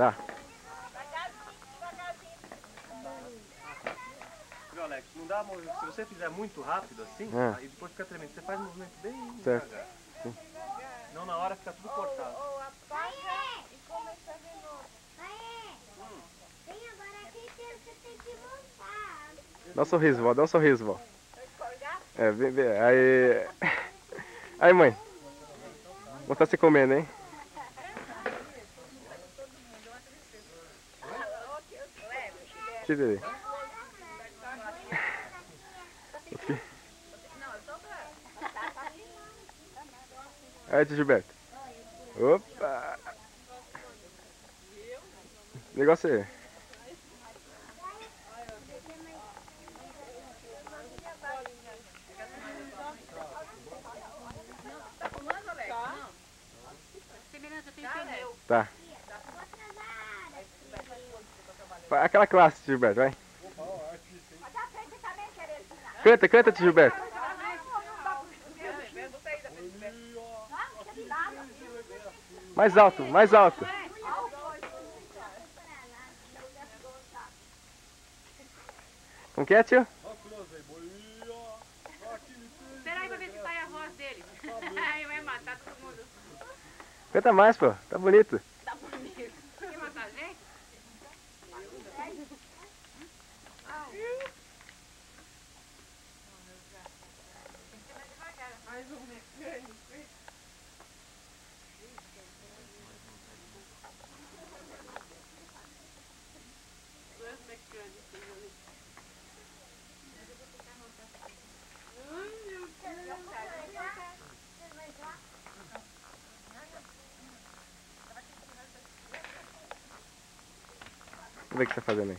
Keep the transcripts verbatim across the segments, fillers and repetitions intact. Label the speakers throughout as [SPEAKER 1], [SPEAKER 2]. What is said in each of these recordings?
[SPEAKER 1] Tá.
[SPEAKER 2] Viu, Alex? Não dá movimento. Se você fizer muito rápido assim,
[SPEAKER 1] É.
[SPEAKER 2] aí depois fica tremendo. Você faz um movimento bem
[SPEAKER 1] Certo.
[SPEAKER 2] devagar.
[SPEAKER 1] Sim.
[SPEAKER 2] Não, na hora fica tudo cortado.
[SPEAKER 3] Ou apaga e começa de novo.
[SPEAKER 2] Hum.
[SPEAKER 3] Vem agora aqui que você tem que montar.
[SPEAKER 1] Dá um sorriso, vó. Dá um sorriso, vó. É, vem, vem. Aí... Aí, mãe. Vou mostrar você comendo, hein? Tira ele. Aí, tio Gilberto. Opa! O negócio é... Tá. Aquela classe, tio Gilberto, vai. Canta, canta, tio Gilberto. Mais alto, mais alto. Como que é, tio?
[SPEAKER 4] Espera aí pra ver se sai a voz dele. Aí vai matar todo mundo.
[SPEAKER 1] Canta mais, pô. Tá bonito.
[SPEAKER 4] Tá bonito. Quer matar a gente? Mais um mecânico. Dois mecânicos ali.
[SPEAKER 1] Vamos ver o que você tá fazendo aí.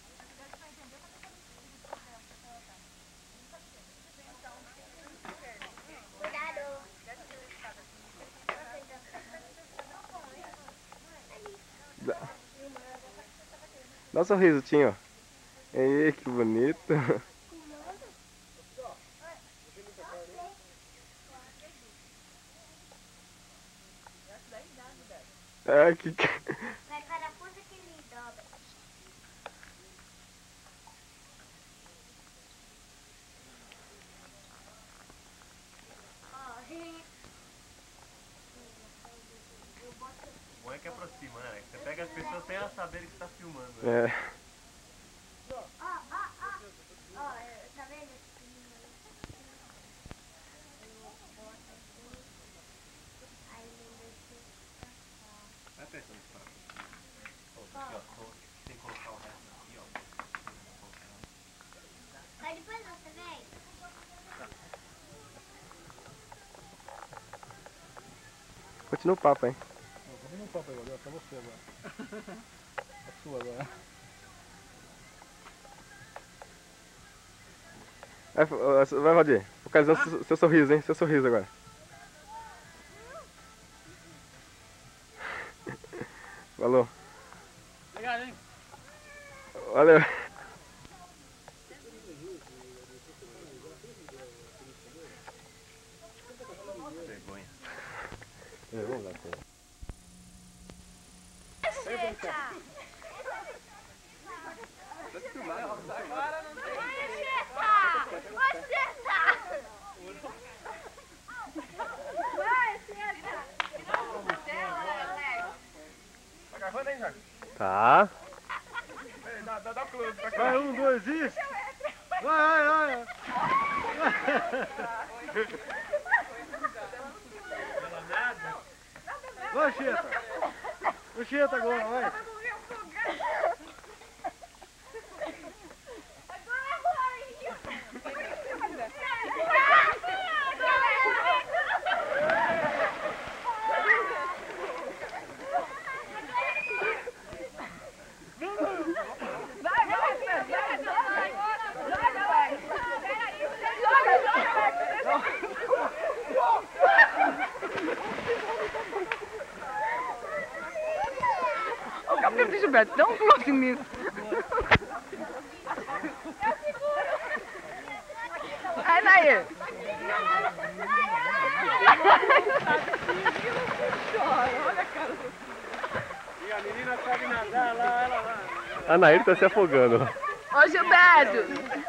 [SPEAKER 1] Dá, Dá um sorriso, Tinho. Ei, que bonito. Ai, que...
[SPEAKER 3] Vai parafuso que ele dobra.
[SPEAKER 2] O bom é que aproxima, né, Alex? Você pega as pessoas sem elas saberem que você tá filmando. Né?
[SPEAKER 1] É.
[SPEAKER 3] Ó, ó, ó. Ó, tá vendo?
[SPEAKER 2] Vai pensando nesse parafuso. Ó, aqui, ó. Tô- Tem que colocar o resto aqui, ó.
[SPEAKER 3] Mas depois você vem.
[SPEAKER 1] Continua o papo, hein?
[SPEAKER 5] Continua o papo agora, é pra você agora. É sua agora.
[SPEAKER 1] Vai, vai, Valdir. Focalizando seu, seu sorriso, hein? Seu sorriso agora. Falou.
[SPEAKER 5] Obrigado, hein?
[SPEAKER 1] Valeu.
[SPEAKER 2] Vergonha.
[SPEAKER 1] É, vamos lá, pô.
[SPEAKER 3] Agora não tem. Vai, Cheta! Vai, Cheta!
[SPEAKER 2] Tá gravando aí, Jorge?
[SPEAKER 1] Tá.
[SPEAKER 2] Dá, dá, dá close pra cá.
[SPEAKER 5] Vai, um, dois, isso! Vai, vai, vai! Vai, Cheta! O Cheta agora, vai!
[SPEAKER 4] Ô, cabelo de Gilberto, dá um close nisso. Vai, Nair.
[SPEAKER 2] E a menina sabe nadar.
[SPEAKER 1] A Nair tá se afogando.
[SPEAKER 4] Ô Gilberto!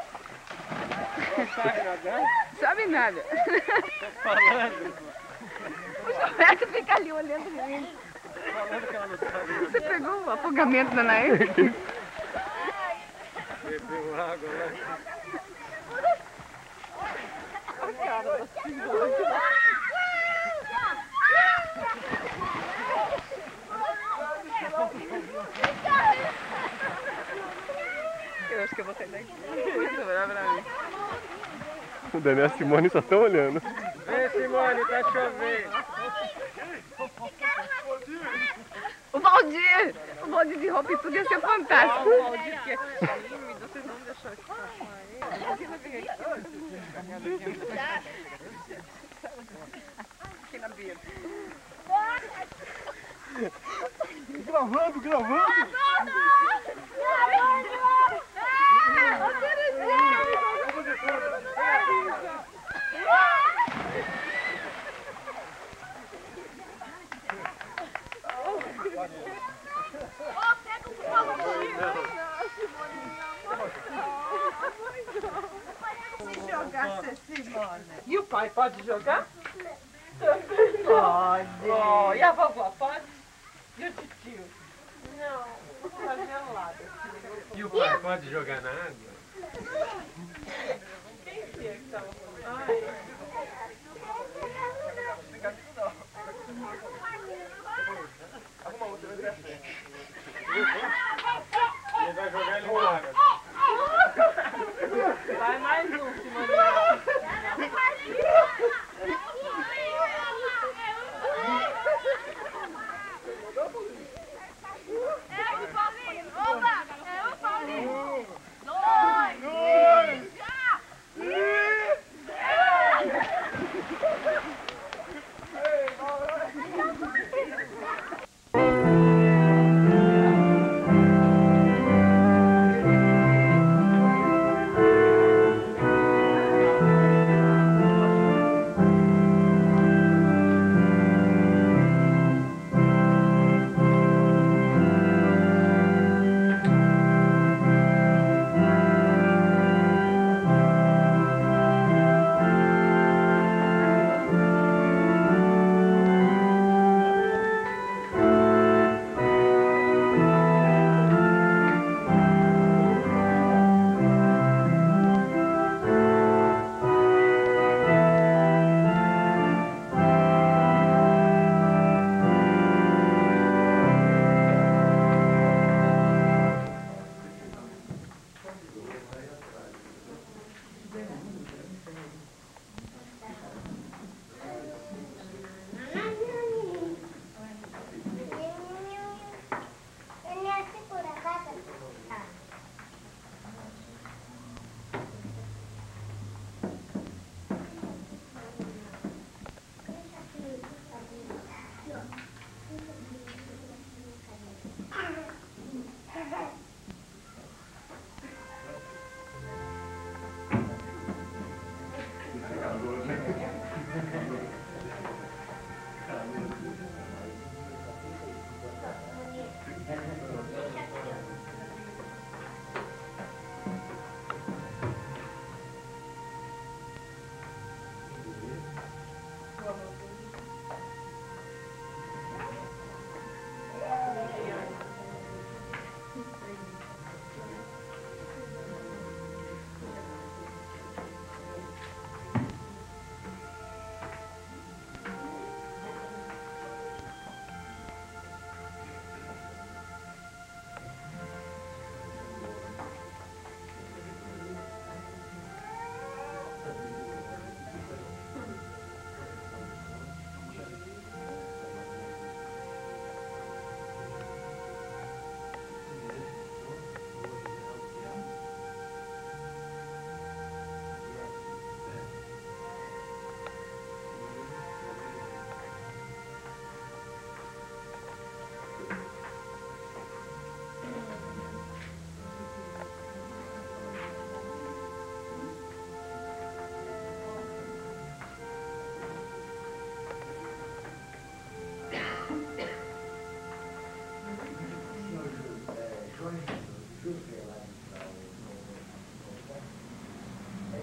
[SPEAKER 4] Sabe nada.
[SPEAKER 2] Falando.
[SPEAKER 4] O Gilberto fica ali olhando muito.
[SPEAKER 2] Falando que ela não sabe.
[SPEAKER 4] Você pegou o afogamento da Nair?
[SPEAKER 2] Bebeu água lá.
[SPEAKER 4] A cara da Simone. Eu acho que eu vou sair daqui. Muito olhar pra mim.
[SPEAKER 1] O Daniel e a Simone só estão olhando.
[SPEAKER 2] Vem, Simone, tá chovendo.
[SPEAKER 4] O Valdir! O Valdir de roupa e tudo ia ser fantástico.
[SPEAKER 6] O Valdir que é tímido, vocês vão deixar esse cachorro aí? Aqui na beira. Aqui na beira.
[SPEAKER 5] Gravando, gravando!
[SPEAKER 6] Se jogasse Simone. E o pai pode jogar? Também pode. Oh, e a vovó pode? E o tio? Não, tá gelado.
[SPEAKER 2] E o pai pode jogar na água?
[SPEAKER 6] Quem que é que tava falando? Ai.
[SPEAKER 2] Ele vai jogar ele na água.
[SPEAKER 6] Vai mais um, Simone.
[SPEAKER 3] Dois! Dois! Já!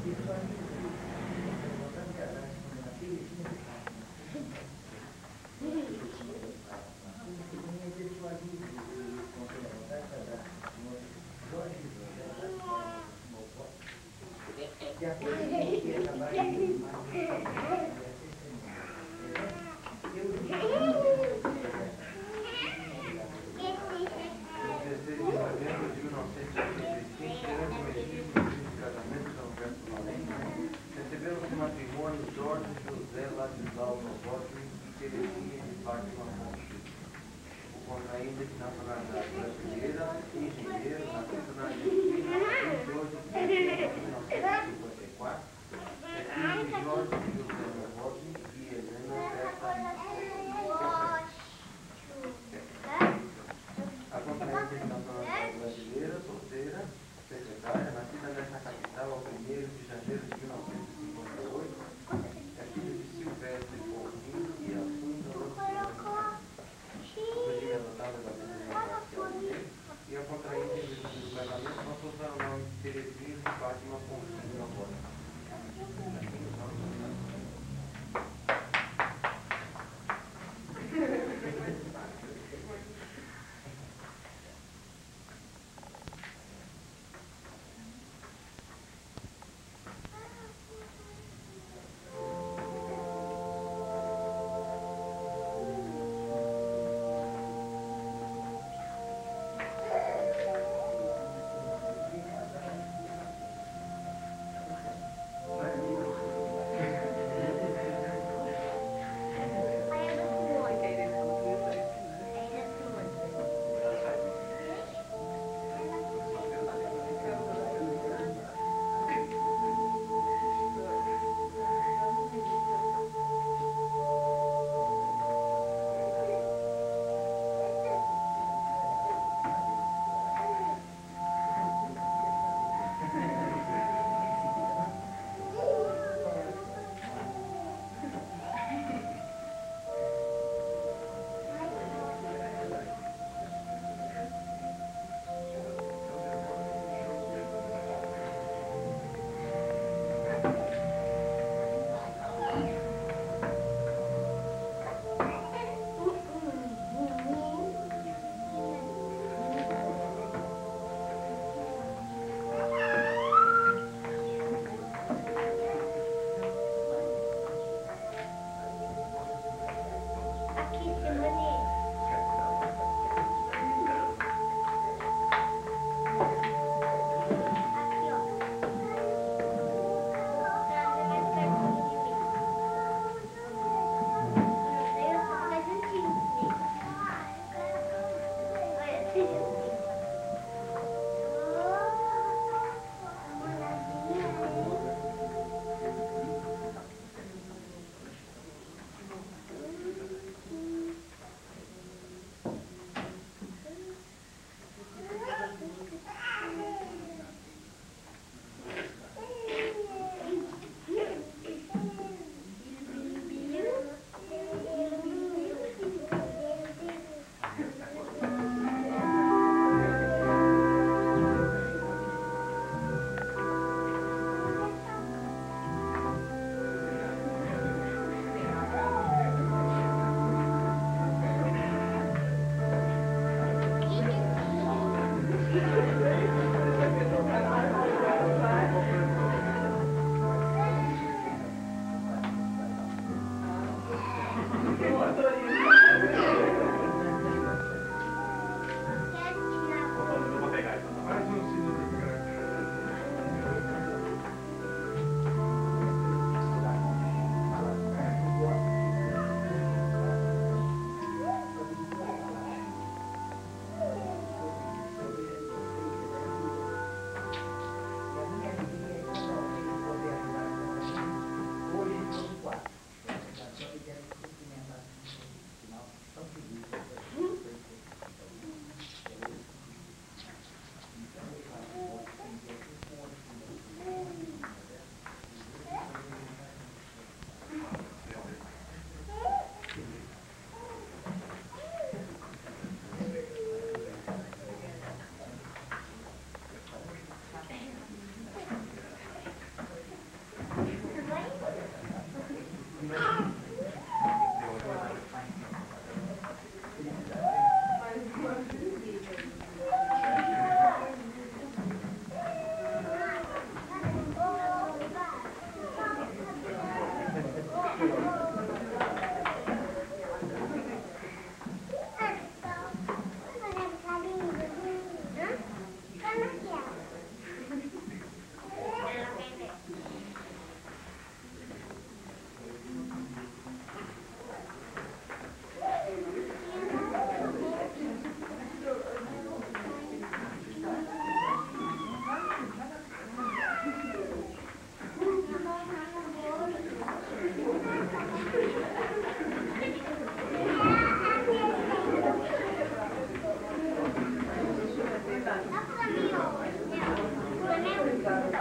[SPEAKER 2] Não é?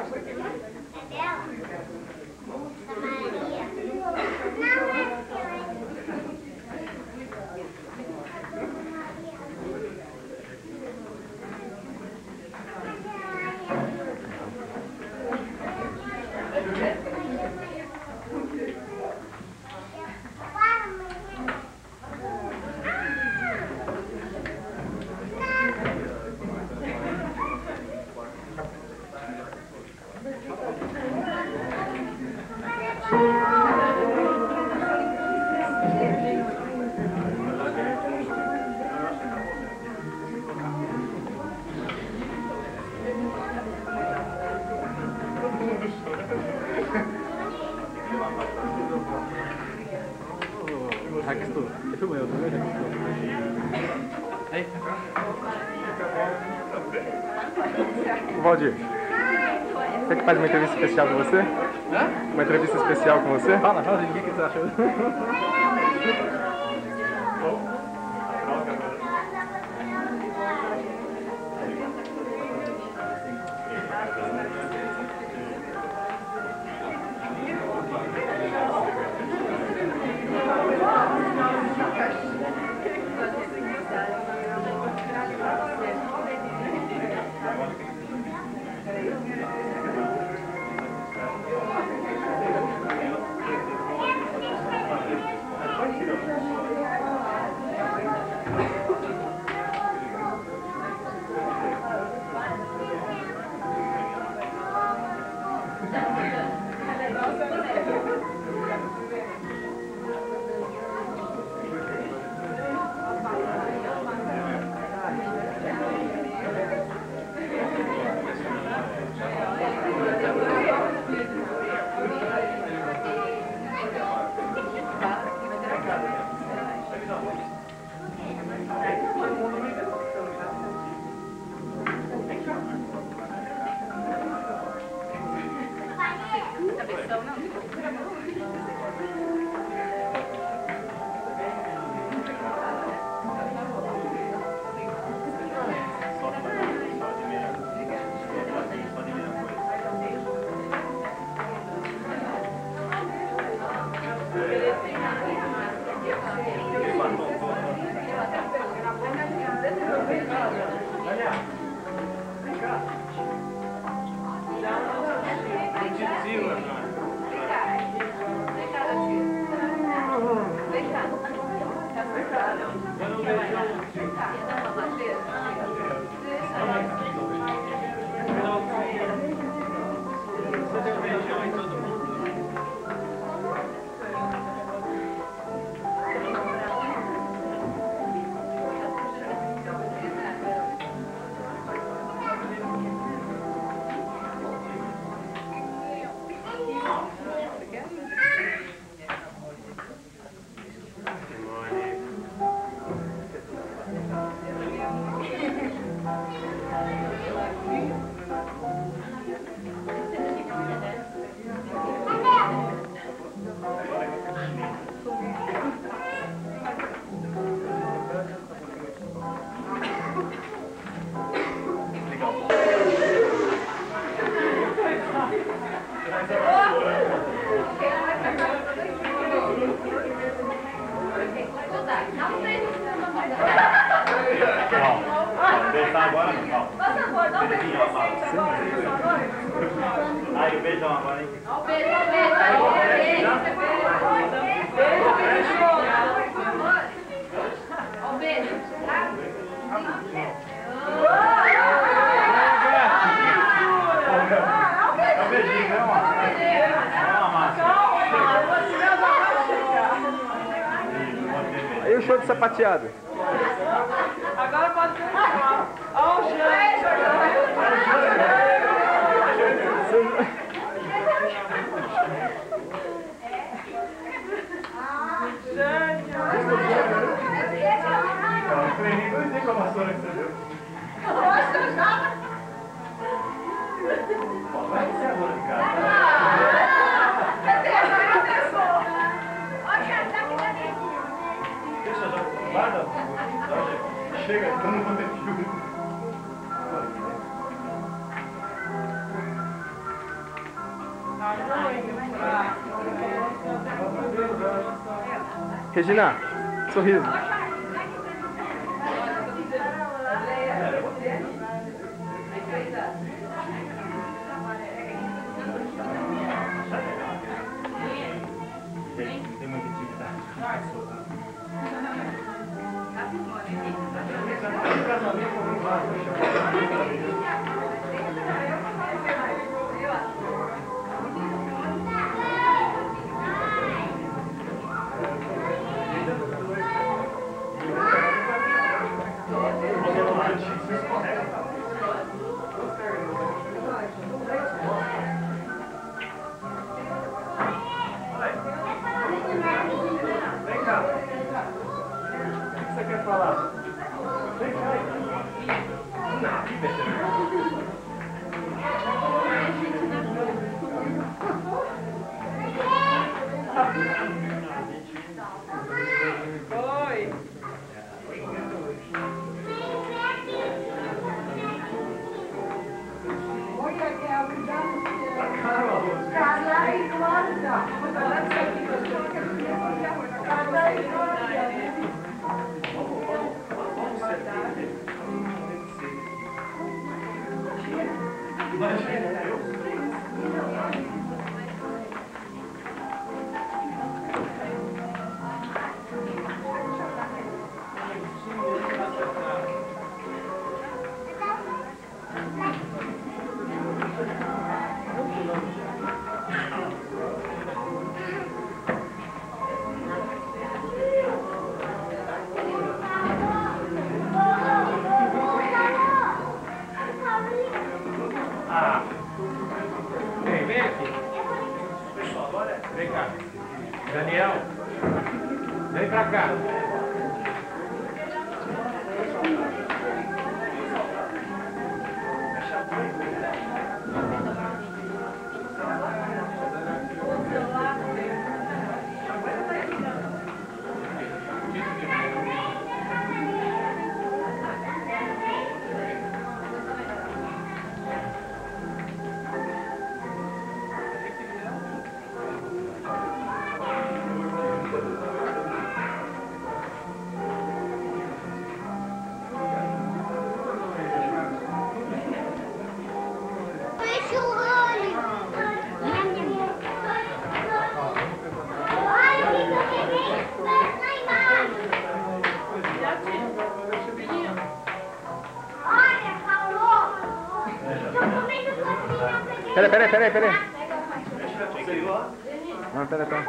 [SPEAKER 5] Jackson, você filma eu também, Jackson?
[SPEAKER 1] Valdir, quer que faz uma entrevista especial com você?
[SPEAKER 5] Hã?
[SPEAKER 1] Uma entrevista especial com você?
[SPEAKER 5] Fala, fala, o que que você achou?
[SPEAKER 2] Agora não, calma. Por favor, dá um beijo pra vocês agora, por favor. Aí, o beijão agora, hein?
[SPEAKER 3] Ó, o beijo, ó, o beijo. Aí, o beijo. Beijo, beijo. Por favor. Ó, o beijo.
[SPEAKER 2] É um beijinho, né, amor? É uma massa.
[SPEAKER 1] Aí o show de sapateado.
[SPEAKER 6] Agora pode ter um. Ó, o Jânio.
[SPEAKER 2] Eu nem com a vassoura que você deu. Vai ser agora, cara. Deixa já. Guarda. Chega, todo mundo tem filme.
[SPEAKER 1] Regina, sorriso.
[SPEAKER 2] Tem muita atividade. Vem cá. O que você quer falar? Vem cá.
[SPEAKER 6] Oi. Ah, vem, vem aqui. Pessoal, agora vem cá. Daniel, vem pra cá.
[SPEAKER 1] Peraí, peraí, peraí, peraí. Não, peraí, peraí.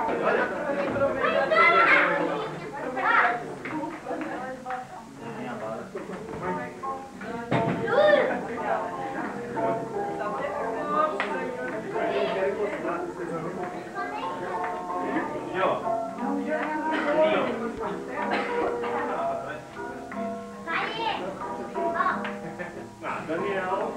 [SPEAKER 2] Daniel.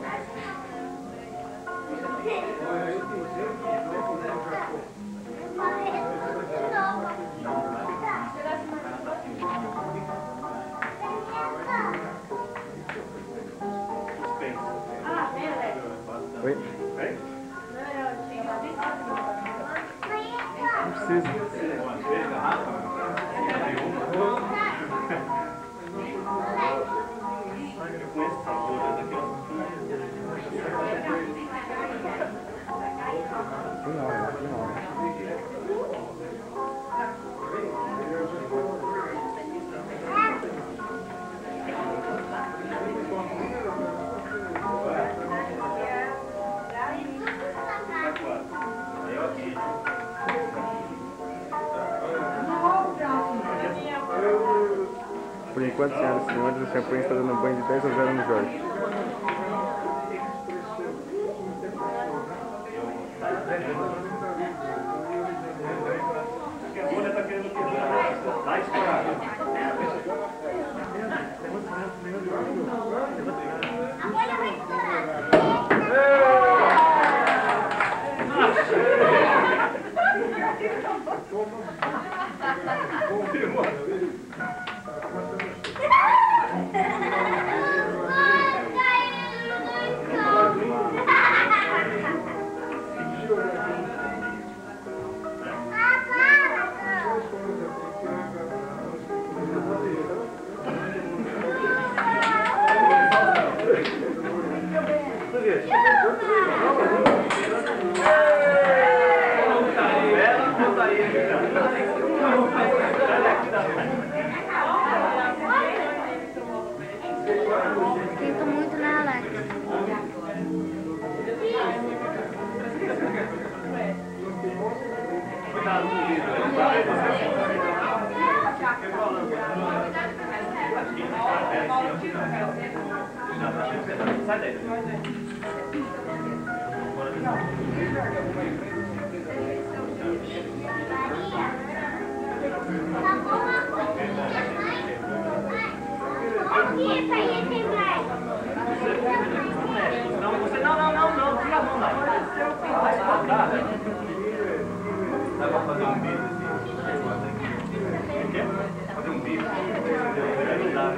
[SPEAKER 1] Oi?
[SPEAKER 2] Vem.
[SPEAKER 1] Não precisa.
[SPEAKER 2] Eu conheço essa coisa daqui, ó.
[SPEAKER 1] Tem hora, tem hora.
[SPEAKER 2] Eu aqui.
[SPEAKER 1] Por enquanto, senhoras e senhores, o Champanhe está dando banho de dez a zero no Jorge.
[SPEAKER 2] Porque a bolha está querendo quebrar. Vai estourar.
[SPEAKER 3] A bolha vai estourar.
[SPEAKER 2] Confirmou. Sai daí. Não, você não, não, não, não, tira a mão lá. Dá pra fazer um bico assim? Quer? Fazer um bico? Não dá.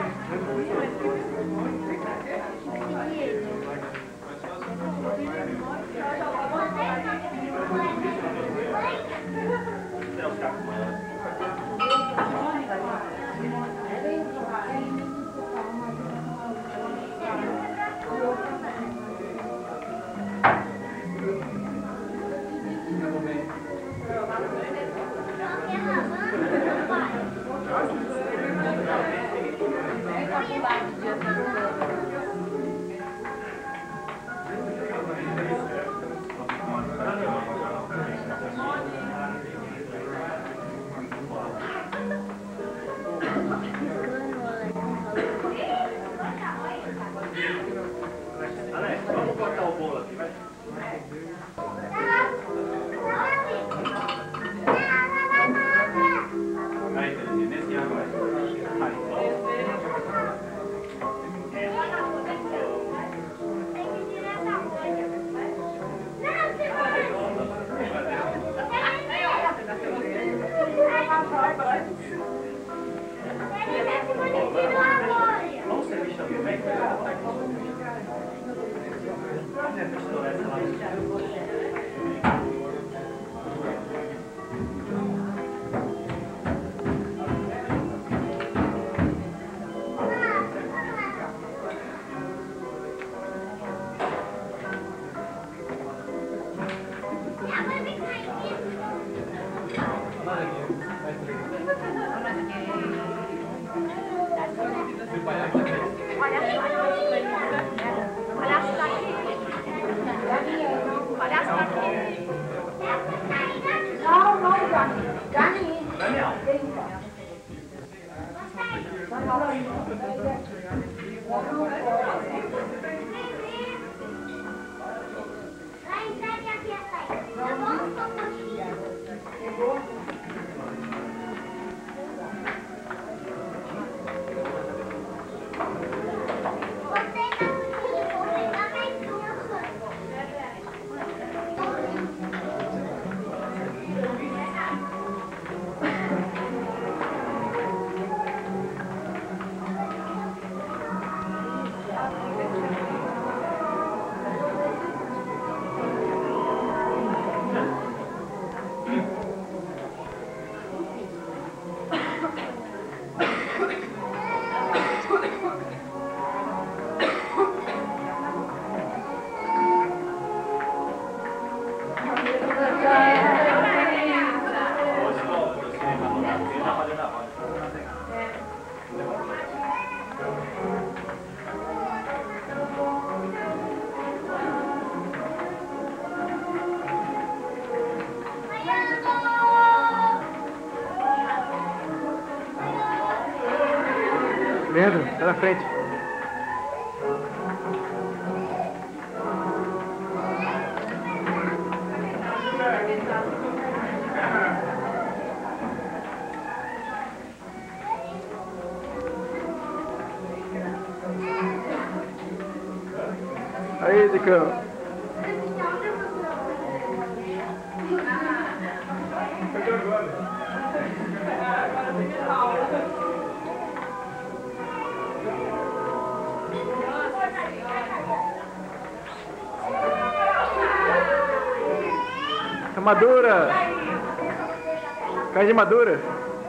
[SPEAKER 2] Alex, vamos cortar o bolo aqui, vai? Aí, Terezinha, nesse ano vai. Vamos servir também, vem?
[SPEAKER 1] Leandro, tá na frente. Aí, Zicão. Tá madura! Carne madura!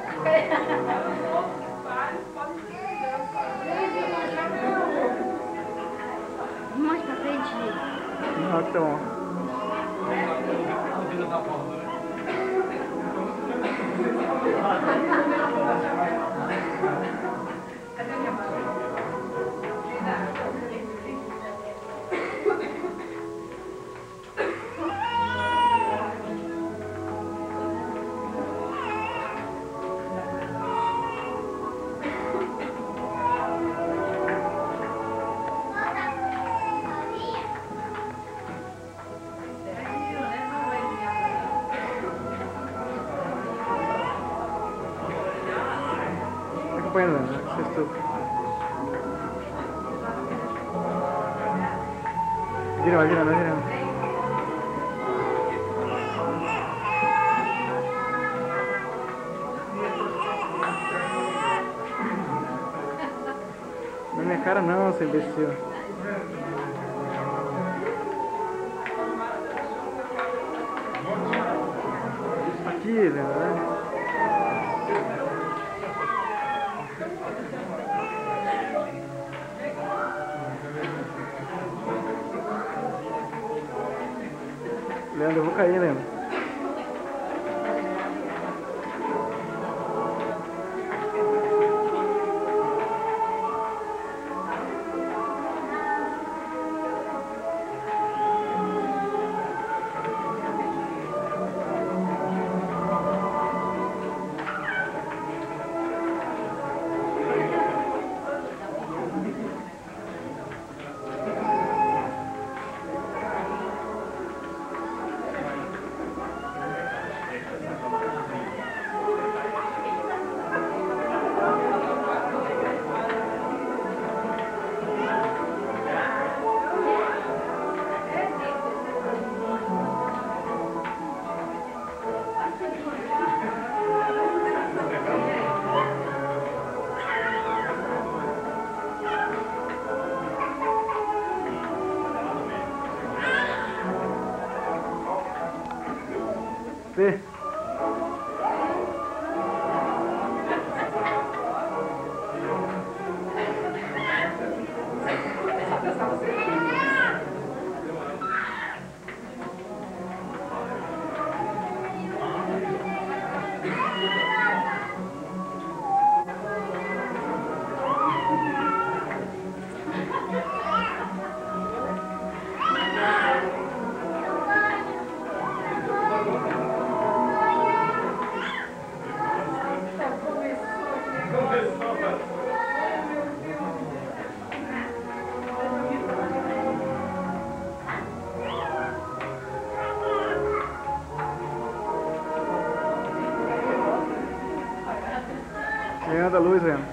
[SPEAKER 3] Mais pra frente.
[SPEAKER 1] Ah, tá bom. acompanhando, né? Sextou. Vira, vai virando, vai virando. Na minha cara não, seu imbecil. Aqui, né? Leandro, eu vou cair, Leandro. Fê. Quem anda a luz, Leandro?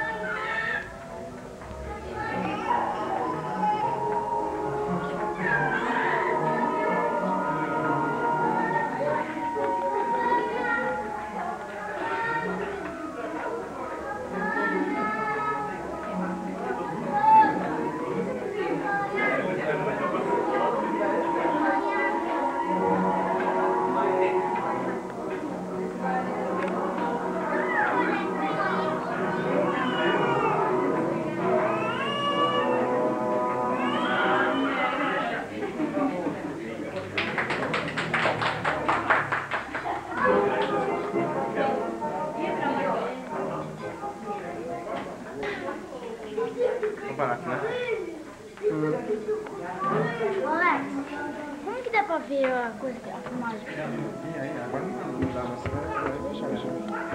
[SPEAKER 1] Barato, né? Hum.
[SPEAKER 7] Alex, como que dá pra ver a coisa, a filmagem?
[SPEAKER 1] E aí, agora não dá, mas vai fechar já.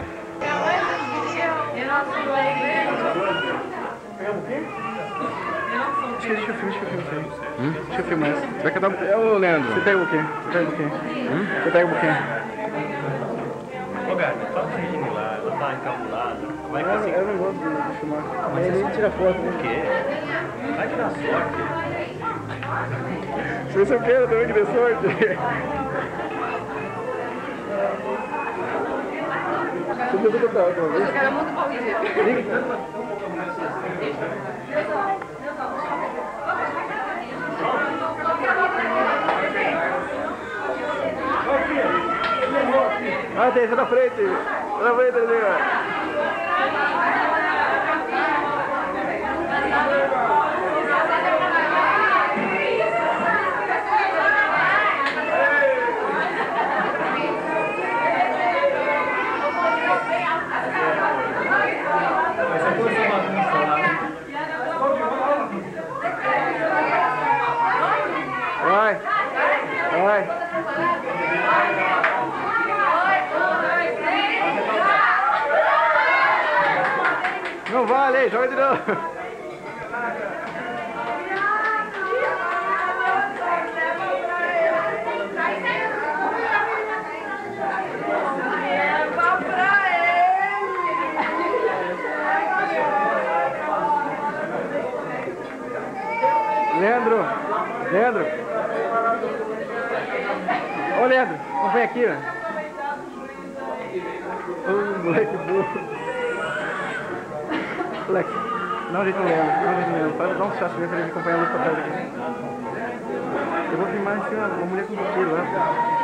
[SPEAKER 1] Pegamos o quê? Deixa eu filmar, deixa eu filmar. Hum? Deixa eu filmar. Você vai cantar o quê? É o Leandro. Você pega o quê? Você pega o quê? Hum? Você pega o quê?
[SPEAKER 2] Ô, Gato, só pra gente ir lá, ela tá encabulada. Vai
[SPEAKER 1] Eu, eu não gosto de filmar. Mas ele tira foto.
[SPEAKER 2] Por quê? Vai te dar sorte.
[SPEAKER 1] Se você quer, eu também que dê sorte. Você viu tudo da outra vez?
[SPEAKER 3] Eu quero muito pau
[SPEAKER 1] Ah, tem, você na frente. Você na frente, ali, ó. Vai, vai. Não vale, joga de novo. Leandro. Ô, Leandro, acompanha aqui, ó. Ô, moleque burro. Moleque, dá um jeito no Leandro, dá um jeito no Leandro. Faz, dá um chato mesmo pra ele acompanhar a luz pra trás aqui. Eu vou filmar assim, ó, uma mulher com buqueiro lá.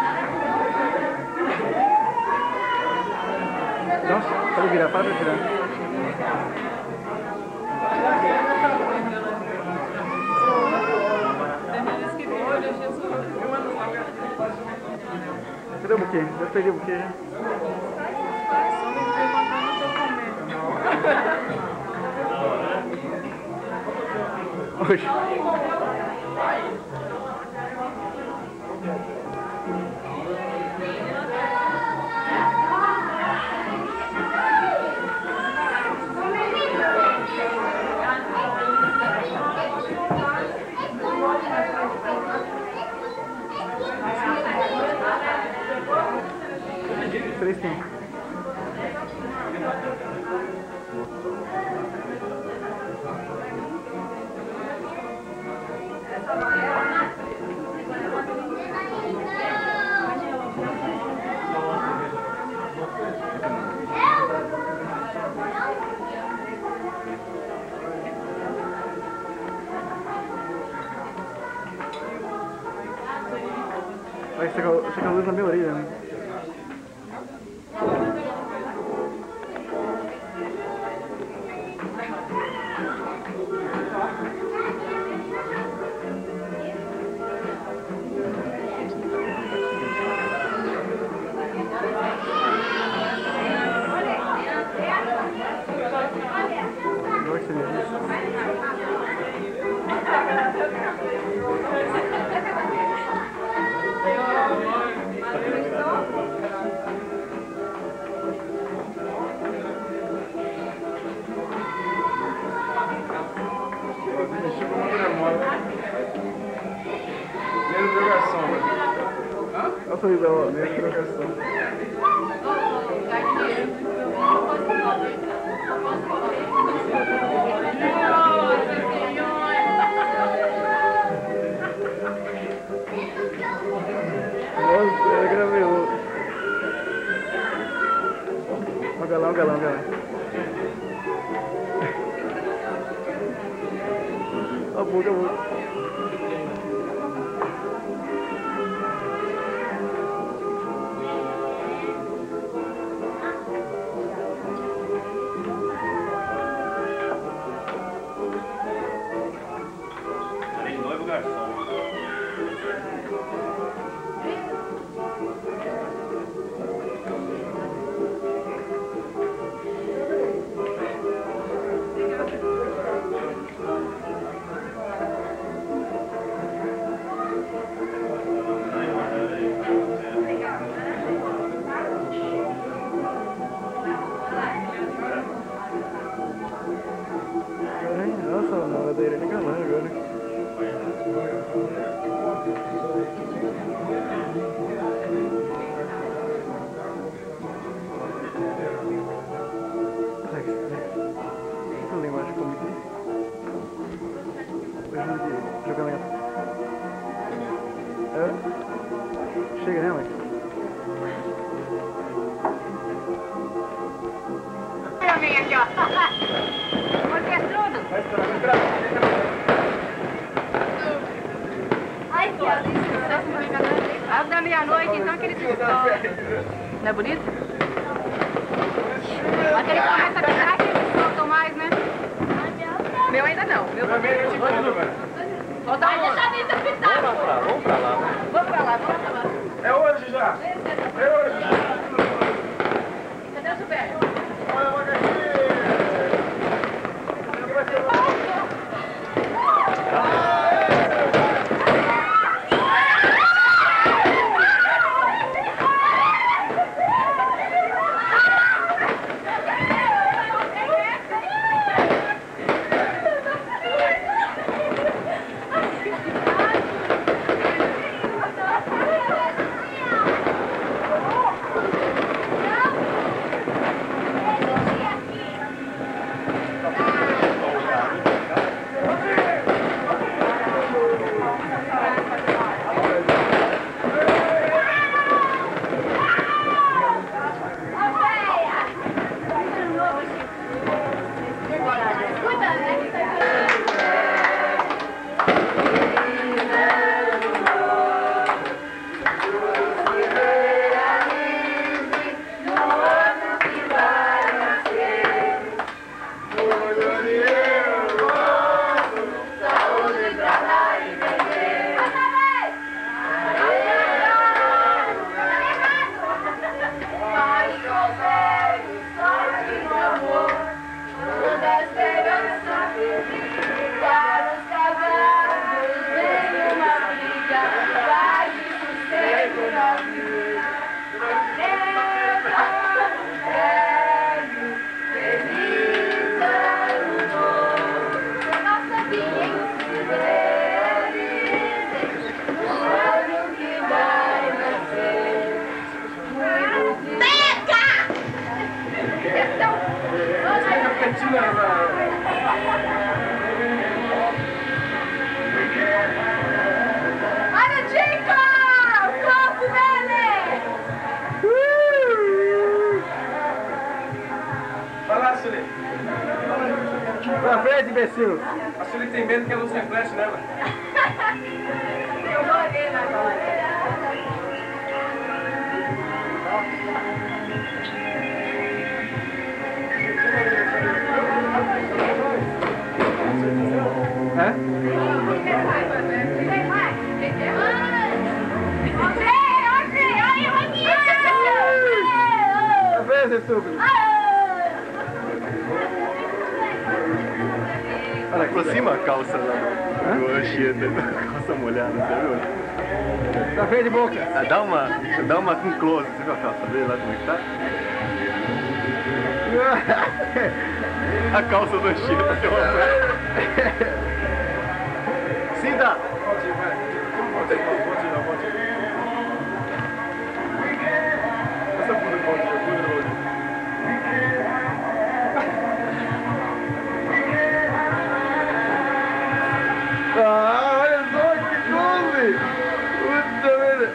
[SPEAKER 1] Nossa, para de virar, para de virar. Cadê o buquê? Eu perdi o buquê já. Oxe. Três tem. Vai ser com a luz na minha orelha, né? Olha o sorriso dela, minha trocação. Nossa, eu gravei outro. Olha o galão, o galão, o galão. Olha a boca, a boca. Nossa, a nadadeira é galã agora. Eu lembro, acho que foi muito. Jogamento. É? Chega, né, mãe?
[SPEAKER 4] Vem aqui, ó. Orquestrudo.
[SPEAKER 1] Vai esperar, vai esperar.
[SPEAKER 4] Ai, que ó. Da meia-noite, então, aquele não é bonito? Até ele começa a tirar que eles soltam mais, né? Meu ainda não. Meu também é de quando, velho? Falta um. Deixa a vida pintar. Vamos pra lá, vamos pra lá. Vamos pra lá, vamos pra lá.
[SPEAKER 1] É hoje já. É hoje.
[SPEAKER 4] Cadê o Super?
[SPEAKER 1] Olha, olha aqui.
[SPEAKER 4] Ah!
[SPEAKER 1] imbecil.
[SPEAKER 5] A Sueli tem medo que a luz reflete nela.
[SPEAKER 4] Eu vou olhar agora.
[SPEAKER 1] É? Tá vendo, estúpido?
[SPEAKER 2] Olha, aproxima a calça lá do Anchieta, a calça molhada, você viu?
[SPEAKER 1] Tá feio de boca.
[SPEAKER 2] Ah, dá uma, dá uma com close, você viu a calça dele lá como é que tá? A calça do Anchieta tem uma perna. Cida!
[SPEAKER 5] Pode ir, vai. Pode ir, pode ir, pode ir. Essa bunda pode ir, bunda pode ir.
[SPEAKER 1] Ah, olha só que doce! Puta merda!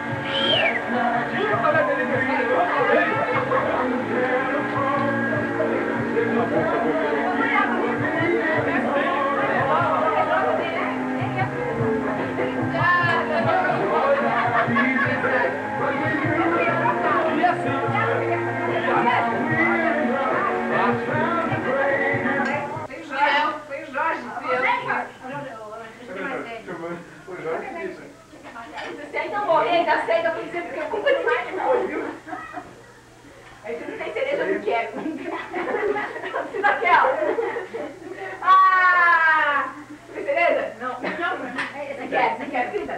[SPEAKER 4] Se aí não morrer, ainda aceita, por exemplo, porque a culpa de mais não, viu? Aí você não tem cereja, eu não quero. Se não quer, ó. Ah! Tem cereja? Não. Não. Você quer? Você quer? Filha?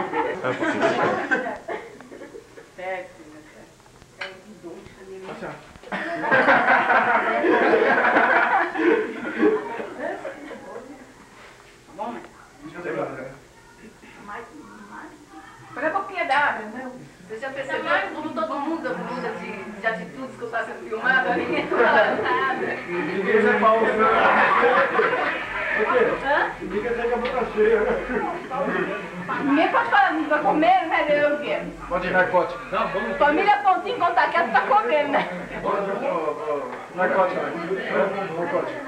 [SPEAKER 4] Pega, filha. Pega que doce. Bom, né? Põe a boquinha d'água, entendeu? Você já percebeu como todo mundo muda de, de atitudes que eu faço filmado? Ninguém fala nada.
[SPEAKER 5] Ninguém já falou
[SPEAKER 4] Hã?
[SPEAKER 5] Ninguém quer dizer que a boca cheia.
[SPEAKER 4] Ninguém pode falar, não tá comendo, né? Eu o quê?
[SPEAKER 5] Pode ir, narcótico. Não, vamos.
[SPEAKER 4] Família Pontinho Contaquete tá comendo, né?
[SPEAKER 5] Narcótico, narcótico.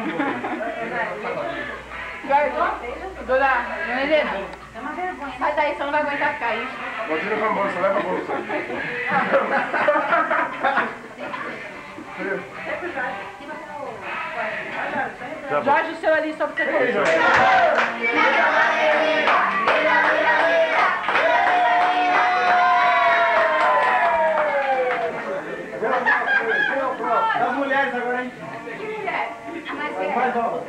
[SPEAKER 4] Dona, dona Helena, sai daí, você não vai aguentar ficar aí.
[SPEAKER 5] Pode ir pra bolsa, leva a bolsa.
[SPEAKER 4] Jorge, o seu ali só pra você comer.
[SPEAKER 5] As mulheres agora, hein?
[SPEAKER 4] Que mulher?
[SPEAKER 5] Mais nova.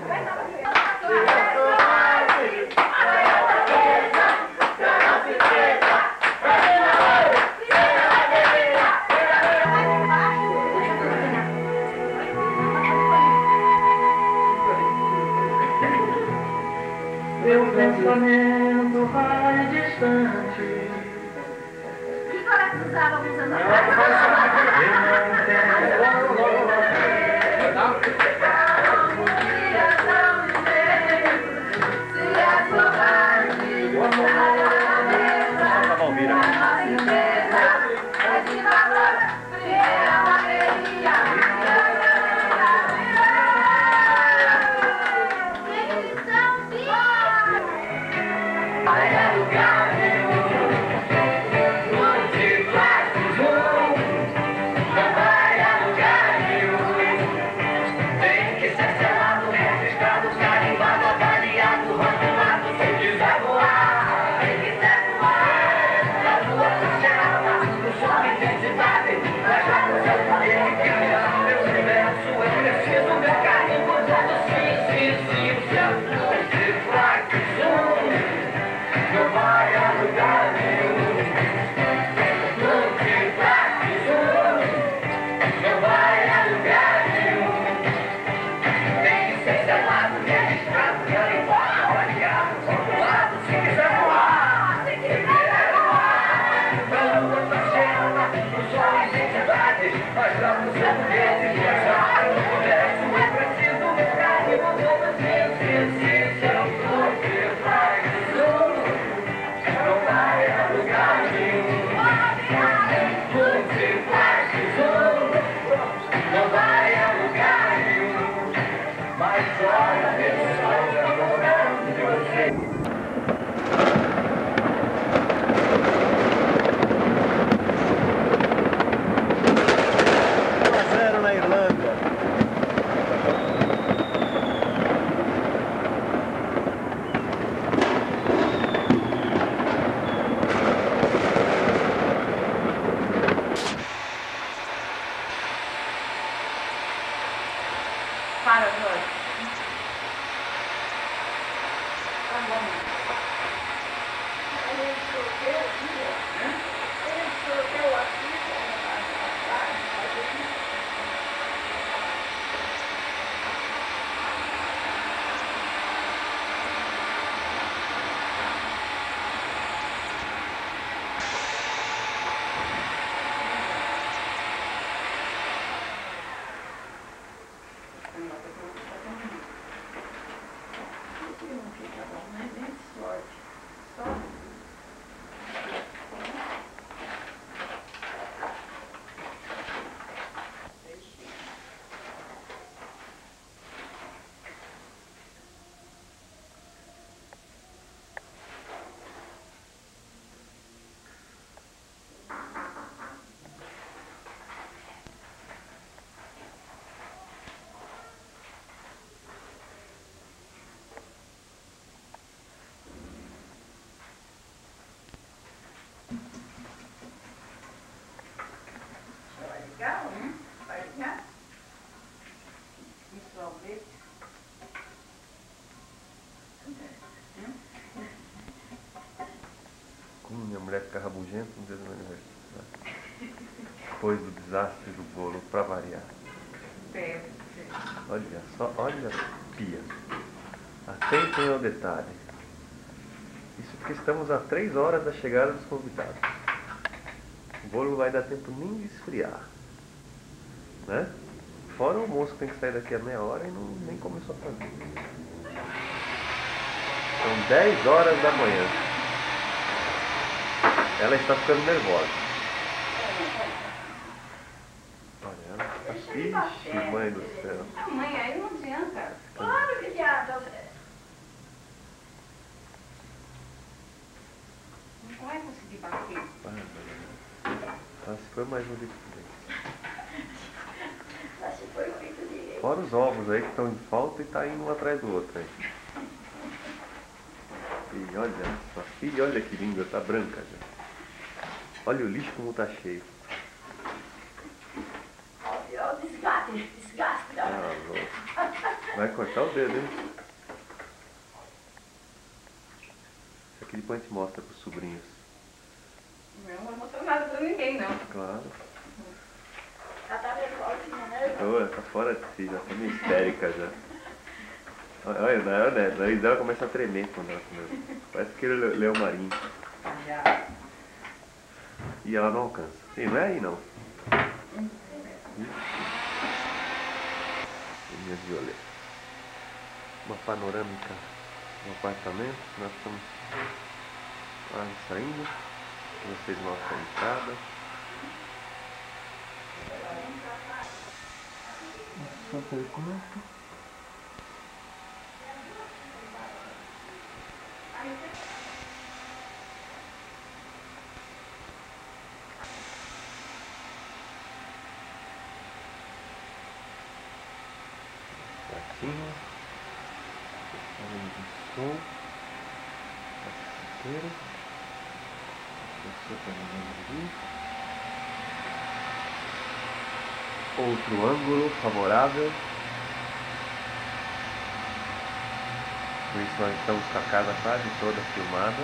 [SPEAKER 8] Meu pensamento vai distante.
[SPEAKER 4] Que cor que usava alguns anos atrás?
[SPEAKER 8] Vai alugar
[SPEAKER 6] Vai ligar? Hum? Vai ligar? Visualmente.
[SPEAKER 9] Como minha mulher fica rabugenta no dia do meu aniversário. Depois do desastre do bolo, pra variar. Olha só, olha a pia. Atentem ao detalhe. Isso porque estamos a três horas da chegada dos convidados. O bolo não vai dar tempo nem de esfriar. Né? Fora o almoço que tem que sair daqui a meia hora e não, nem começou a fazer. São dez horas da manhã. Ela está ficando nervosa. Olha, ela está... Ixi, mãe do céu.
[SPEAKER 4] A mãe aí não adianta. Claro que adianta. Não vai conseguir bater.
[SPEAKER 9] Ah, se foi mais um de
[SPEAKER 4] Acho que foi feito direito.
[SPEAKER 9] Fora os ovos aí que estão em falta e tá indo um atrás do outro aí. E olha só, e olha que linda, tá branca já. Olha o lixo como tá cheio.
[SPEAKER 4] Olha o desgaste, desgaste.
[SPEAKER 9] Ah, louco. Vai cortar o dedo, hein? Isso aqui depois a gente mostra pros sobrinhos.
[SPEAKER 4] Não vou mostrar nada pra ninguém, não.
[SPEAKER 9] Claro.
[SPEAKER 4] Ela tá nervosa, né?
[SPEAKER 9] Oh, ela tá fora de si, já tá meio histérica já. Olha, olha, olha, o nariz dela começa a tremer quando ela comeu. Parece que ele leu o marinho. E ela não alcança. Sim, não é aí não. Minhas violetas. Uma panorâmica do apartamento. Nós estamos quase saindo. Vocês mostram a entrada.
[SPEAKER 5] Só pergunta.
[SPEAKER 9] Quartinho. Além de som. Passageiro. Pessoa para ali. Outro ângulo favorável. Por isso nós estamos com a casa quase toda filmada.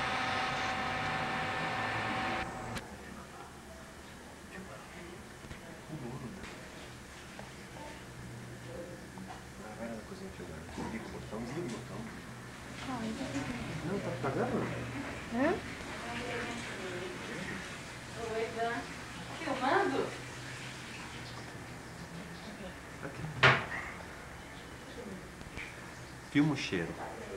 [SPEAKER 9] Desliga o botão, desliga o botão. Não, tá apagando?
[SPEAKER 7] Hã?
[SPEAKER 4] Filmando?
[SPEAKER 9] Filma o cheiro.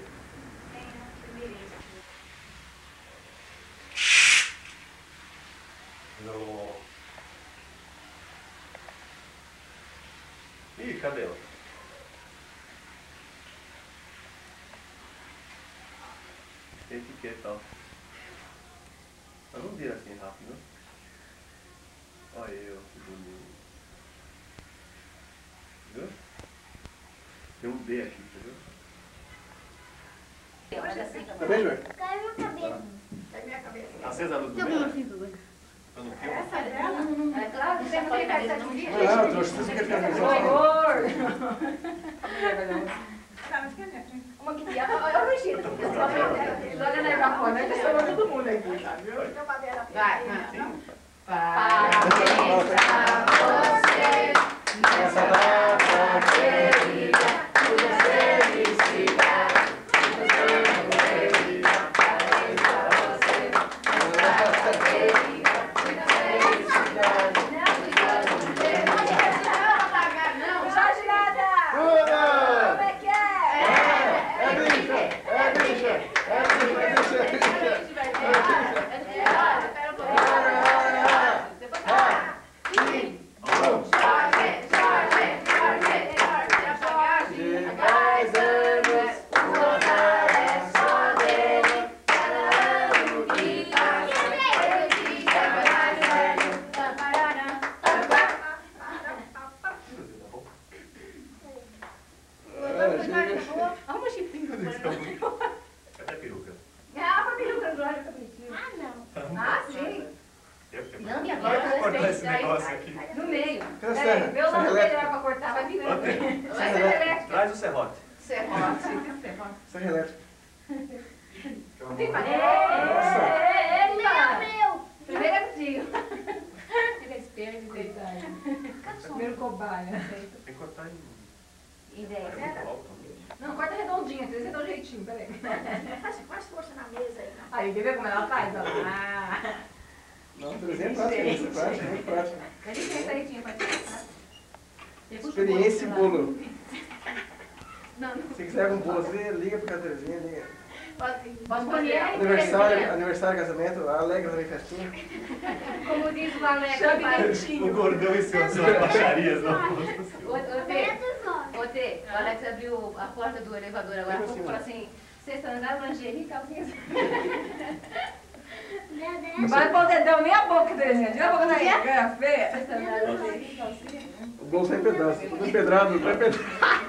[SPEAKER 9] No. Ih, cadê ela? Tem etiqueta, ó. Mas não vira assim rápido. Olha eu, que bonito. Viu? Tem um D aqui, entendeu?
[SPEAKER 5] Tá bem, Joel?
[SPEAKER 7] Caiu minha cabeça.
[SPEAKER 4] Caiu minha cabeça.
[SPEAKER 9] Acesa a luz do
[SPEAKER 7] Tem
[SPEAKER 9] meio.
[SPEAKER 7] alguma figura?
[SPEAKER 9] Tá no filme?
[SPEAKER 4] Essa é dela? É claro, você não tem que estar de vídeo.
[SPEAKER 5] Não, eu trouxe você quer ficar
[SPEAKER 4] Uma que tinha. Olha o vestido. Joga na evapor, né? Que sobrou todo mundo aqui, tá viu? Vai, vai. Parabéns pra você, nessa data querida, muitas felicidades, muitos anos de vida. Parabéns pra você, nessa data querida, muitas felicidades, muitos anos de vida. Não pode apagar, não. Jorge Nada! Como é que é? É, é bicha, é bicha, é bicha, é bicha. Espera um pouquinho. Jorge, Jorge, Lambe agora,
[SPEAKER 2] Vamos cortar esse
[SPEAKER 4] aí,
[SPEAKER 2] negócio aqui.
[SPEAKER 4] no meio.
[SPEAKER 5] Cadê a
[SPEAKER 4] Peraí,
[SPEAKER 5] serra?
[SPEAKER 4] meu
[SPEAKER 5] Serra
[SPEAKER 4] lado
[SPEAKER 5] elétrica.
[SPEAKER 4] melhor pra cortar, vai vir
[SPEAKER 2] Ô, Tê,
[SPEAKER 4] Vai ser elétrico.
[SPEAKER 2] Traz o serrote.
[SPEAKER 4] Serrote.
[SPEAKER 5] Serra elétrica.
[SPEAKER 4] Não tem mais.
[SPEAKER 5] Nossa.
[SPEAKER 4] Eita! Primeiro é contigo. Ele é esperto, verdade. Primeiro cobaia.
[SPEAKER 2] Tem que cortar em...
[SPEAKER 4] Ideia,
[SPEAKER 2] É muito
[SPEAKER 4] certo?
[SPEAKER 2] alto.
[SPEAKER 4] Não, corta redondinha, três redondinho jeitinho, peraí.
[SPEAKER 3] Faz, faz força na mesa aí.
[SPEAKER 4] Aí, quer ver como ela faz? Ó. Ah.
[SPEAKER 5] Não, trezentos é prática, isso é prática, muito prática.
[SPEAKER 4] Dá licença aí, tinha, pode passar.
[SPEAKER 5] Experiência e bolo.
[SPEAKER 4] Não, não.
[SPEAKER 5] Se quiser algum bolo, você liga pra Terezinha, liga.
[SPEAKER 4] Pode, pode fazer.
[SPEAKER 5] Aniversário, aniversário, casamento, alegra também festinha.
[SPEAKER 4] Como diz o Alex, vai.
[SPEAKER 2] O gordão e suas suas baixarias, não.
[SPEAKER 4] Ô, Tê, ô, Tê, o Alex abriu a porta do elevador agora há pouco e falou assim, vocês estão andando lingerie e calcinhas. Não vai pôr o dedão nem a boca, Terezinha. Tira a boca daí, cara feia. Vocês estão andando lingerie e calcinhas.
[SPEAKER 5] O bolo sai em pedaço, tudo empedrado, tudo empedrado.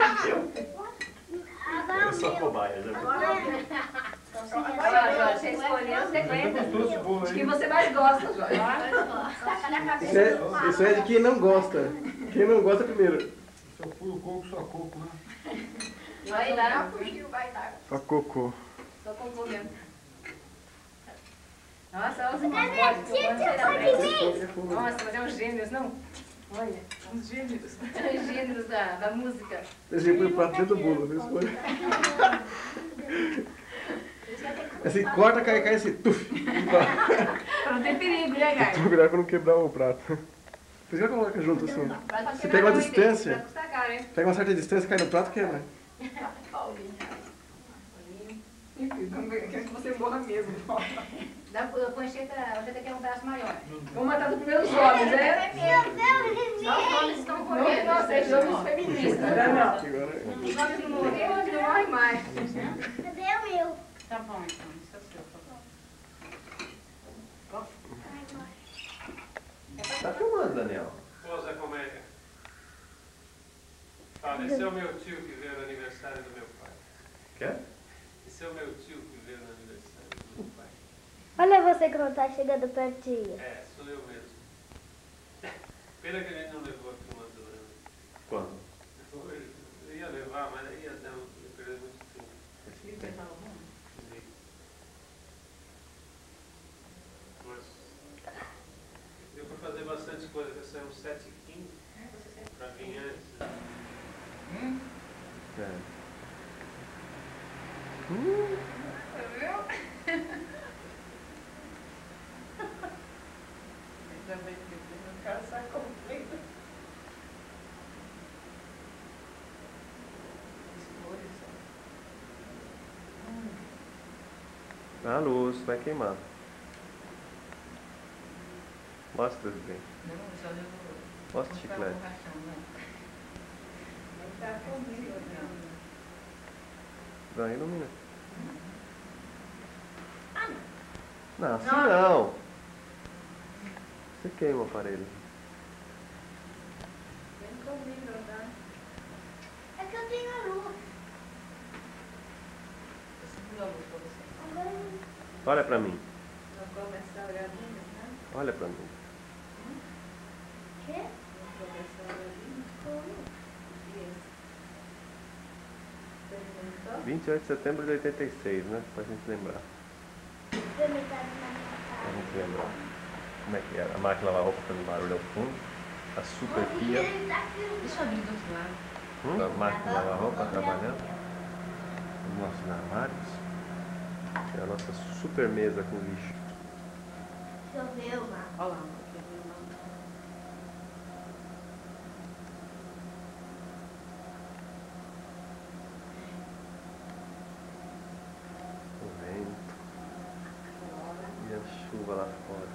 [SPEAKER 2] Eu sou a cobaia, já vi.
[SPEAKER 4] Olha, Jorge, você escolheu as secretas. De que você mais gosta, Jorge.
[SPEAKER 5] Isso é, isso é de quem não gosta. Quem não gosta primeiro.
[SPEAKER 1] Se eu fui o coco, só coco, né?
[SPEAKER 4] Vai lá.
[SPEAKER 3] Vai dar.
[SPEAKER 5] Só cocô.
[SPEAKER 4] Só cocô mesmo. Nossa, olha os irmãos. Nossa, mas é um gêneros, não? Olha, uns gêneros. É uns gêneros da, da música.
[SPEAKER 5] Deixa põe o prato dentro do bolo, viu? Escolhe. Assim, corta, cai, cai assim, tuf.
[SPEAKER 4] Pra não ter perigo, né, Gai?
[SPEAKER 5] Vou virar pra não quebrar o prato. Por isso que ela coloca junto assim. Você pega uma distância, pega uma certa distância, cai no prato e quebra.
[SPEAKER 4] Paulinho. Quero que você morra mesmo. Dá, a pancheta, a pancheta quer um braço maior. Vamos matar dos primeiros homens, né? Os homens estão correndo. Nós sejamos feministas, né? Não. Os homens não morreram, eles não morrem mais.
[SPEAKER 7] Cadê o meu?
[SPEAKER 4] Tá bom, então. Isso é o seu, tá bom.
[SPEAKER 9] Tá filmando, Daniel?
[SPEAKER 10] Ô, Zé Comédia. Fala, esse é o meu tio que veio no aniversário do meu pai.
[SPEAKER 9] Quer?
[SPEAKER 10] Esse é o meu tio que veio no aniversário do meu pai.
[SPEAKER 7] Olha você que não tá chegando pertinho.
[SPEAKER 10] É, sou eu mesmo. Pena que a gente não levou a turma toda.
[SPEAKER 9] Quando?
[SPEAKER 10] Hoje, eu ia levar, mas aí ia, dar, ia perder muito tempo. Mas deu pra fazer bastante coisa, já saiu sete e quinze pra vir antes.
[SPEAKER 9] É.
[SPEAKER 6] Ainda bem que o cara sai completo.
[SPEAKER 9] A luz vai queimar. Mostra bem. Mostra o chiclete. Vai, ilumina. Não, assim não. Você queima o aparelho.
[SPEAKER 7] É que eu tenho a luz.
[SPEAKER 9] Olha pra mim. Olha pra mim.
[SPEAKER 7] Quê?
[SPEAKER 9] vinte e oito de setembro de oitenta e seis, né? Pra gente lembrar. Pra gente lembrar. Como é que era? A máquina de lavar roupa fazendo barulho ao fundo. A super pia.
[SPEAKER 4] Deixa eu abrir do outro lado.
[SPEAKER 9] Hum? A máquina de lavar roupa trabalhando. Os nossos armários. É a nossa super mesa com lixo.
[SPEAKER 7] Choveu, Má.
[SPEAKER 6] Olha lá.
[SPEAKER 9] O vento. E a chuva lá fora.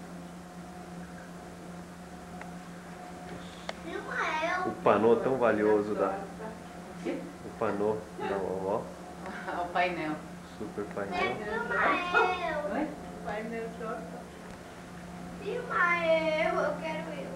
[SPEAKER 7] Filma eu.
[SPEAKER 9] O panô tão valioso da... O panô da vovó.
[SPEAKER 4] O painel.
[SPEAKER 9] Super painel.
[SPEAKER 7] Filma eu.
[SPEAKER 6] Painel J.
[SPEAKER 7] Filma eu. Eu quero eu.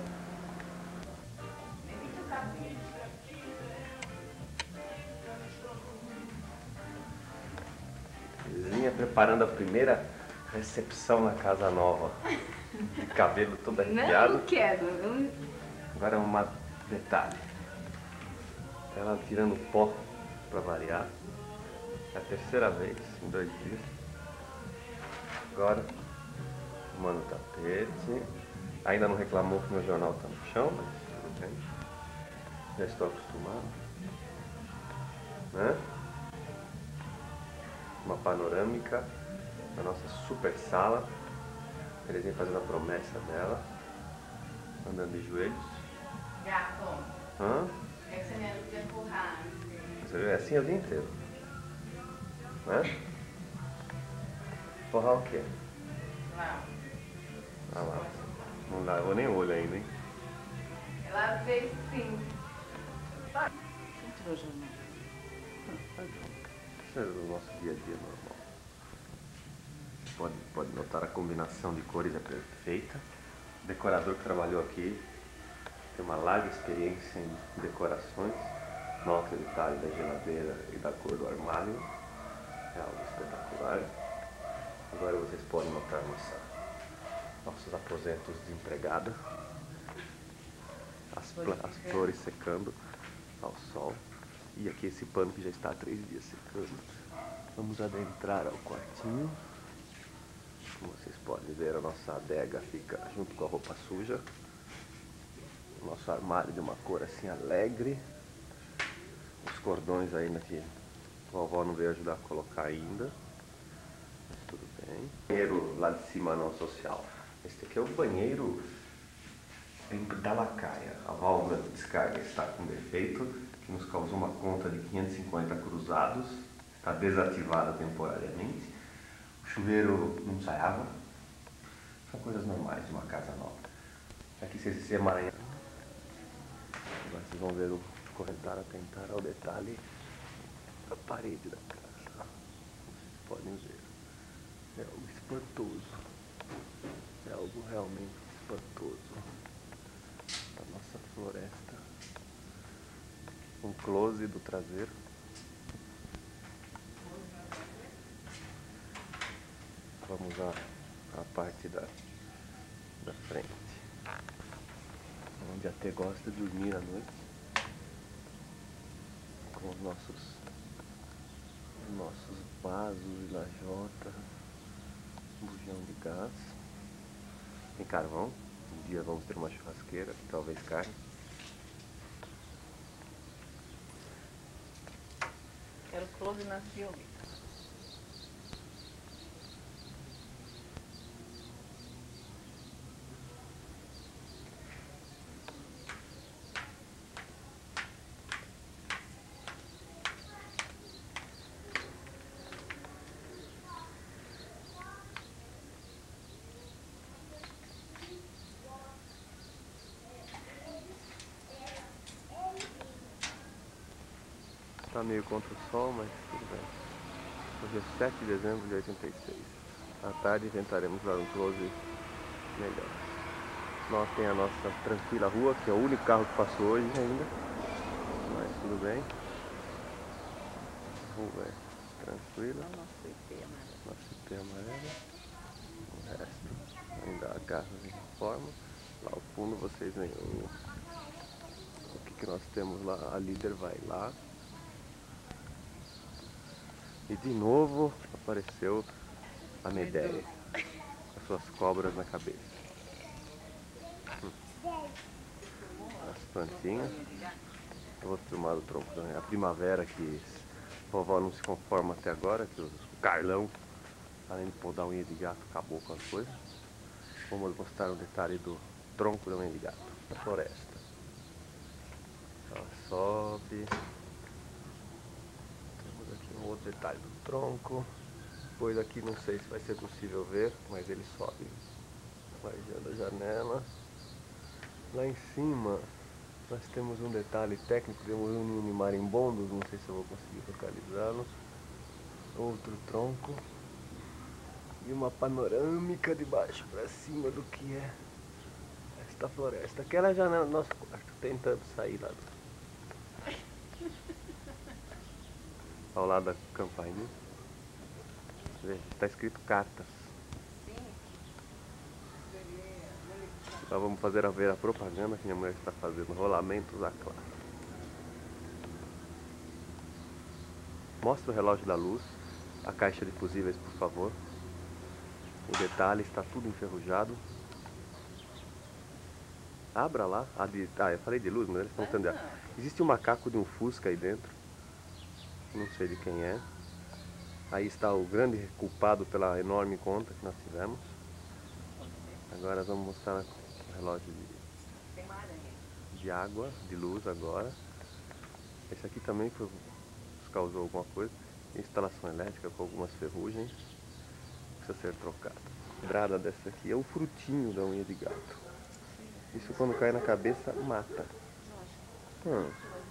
[SPEAKER 9] Vizinha preparando a primeira recepção na casa nova. de cabelo todo arrepiado.
[SPEAKER 4] Não, não quero. Não...
[SPEAKER 9] Agora um detalhe. Ela tirando pó para variar. É a terceira vez em dois dias. Agora, arrumando o tapete. Ainda não reclamou que meu jornal está no chão, mas tudo bem. Já estou acostumado. Né? Uma panorâmica da nossa super sala. Terezinha fazendo a promessa dela. Andando de joelhos.
[SPEAKER 4] Gato.
[SPEAKER 9] Hã?
[SPEAKER 4] É que você me ajuda a empurrar.
[SPEAKER 9] Você vê? É assim o dia inteiro. Né? Empurrar o quê?
[SPEAKER 4] Lá.
[SPEAKER 9] Ah lá. Não dá, eu vou nem olho ainda, hein?
[SPEAKER 4] Ela fez sim.
[SPEAKER 6] Quem tirou o jornal?
[SPEAKER 9] Isso é do nosso dia a dia normal. Pode, pode notar a combinação de cores é perfeita. O decorador que trabalhou aqui tem uma larga experiência em decorações. Nota o detalhe da geladeira e da cor do armário. É algo espetacular. Agora vocês podem notar nossa, nossos aposentos de empregada. As, as flores secando ao sol. E aqui esse pano que já está há três dias secando. Vamos adentrar ao quartinho. Como vocês podem ver, a nossa adega fica junto com a roupa suja. O nosso armário de uma cor assim alegre. Os cordões ainda que a vovó não veio ajudar a colocar ainda. Mas tudo bem. Banheiro lá de cima não social. Este aqui é o banheiro da lacaia. A válvula de descarga está com defeito, que nos causou uma conta de quinhentos e cinquenta cruzados. Está desativada temporariamente. O chuveiro não sai água. São coisas normais de uma casa nova. Aqui vocês se emaranham. Agora vocês vão ver o corretor atentar ao detalhe da parede da casa. Vocês podem ver. É algo espantoso. É algo realmente espantoso. A nossa floresta. Um close do traseiro. Vamos à, à parte da, da frente, onde a T gosta de dormir à noite, com os nossos, os nossos vasos de lajota, bujão de gás. Tem carvão, um dia vamos ter uma churrasqueira, talvez carne.
[SPEAKER 6] Quero close nas violetas.
[SPEAKER 9] Está meio contra o sol, mas tudo bem. Hoje é sete de dezembro de oitenta e seis. À tarde tentaremos dar um close melhor. Nós tem a nossa tranquila rua, que é o único carro que passou hoje ainda. Mas tudo bem. A rua é tranquila.
[SPEAKER 6] Nosso I P amarelo.
[SPEAKER 9] Nosso I P amarelo. O resto ainda a casa em reforma. Lá ao fundo vocês veem o, o que, que nós temos lá. A líder vai lá. E de novo apareceu a Medeia, com as suas cobras na cabeça. Hum. As plantinhas. Eu vou filmar o tronco também. A primavera que a vovó não se conforma até agora, que o Carlão, além de podar unha de gato, acabou com as coisas. Vamos mostrar um detalhe do tronco da unha de gato, da floresta. Ela sobe. Um outro detalhe do tronco. Depois aqui não sei se vai ser possível ver, mas ele sobe margeando a janela. Lá em cima nós temos um detalhe técnico, temos um ninho de marimbondos, não sei se eu vou conseguir localizá-los. Outro tronco. E uma panorâmica de baixo para cima do que é esta floresta. Aquela janela do nosso quarto, tentando sair lá do... ao lado da campainha. Está escrito cartas.
[SPEAKER 4] Sim.
[SPEAKER 9] Então vamos fazer a ver a propaganda que minha mulher está fazendo. Rolamentos Aclar. Mostra o relógio da luz. A caixa de fusíveis, por favor. O detalhe está tudo enferrujado. Abra lá. A de, ah, eu falei de luz, mas eles estão tendo. Existe um macaco de um Fusca aí dentro. Não sei de quem é. Aí está o grande culpado pela enorme conta que nós tivemos. Agora vamos mostrar o relógio de, de água, de luz agora. Esse aqui também foi, causou alguma coisa. Instalação elétrica com algumas ferrugens. Precisa ser trocado. Brada dessa aqui é o frutinho da unha de gato. Isso quando cai na cabeça mata. Hum.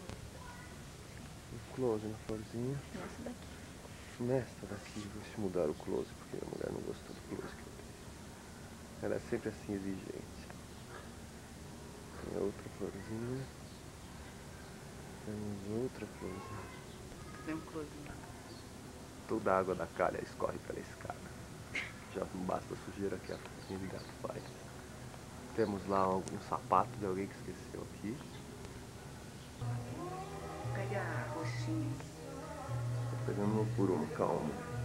[SPEAKER 9] Um close na florzinha.
[SPEAKER 3] Nessa daqui.
[SPEAKER 9] Nesta daqui, vou te mudar o close porque a mulher não gostou do close que eu dei. Ela é sempre assim exigente. Tem outra florzinha. Temos outra florzinha.
[SPEAKER 6] Tem um close.
[SPEAKER 9] Toda a água da calha escorre pela escada. Já não basta a sujeira que a florzinha de gato faz. Temos lá um sapato de alguém que esqueceu aqui.
[SPEAKER 6] Pega a roxinha.
[SPEAKER 9] Tô pegando um por um, calma.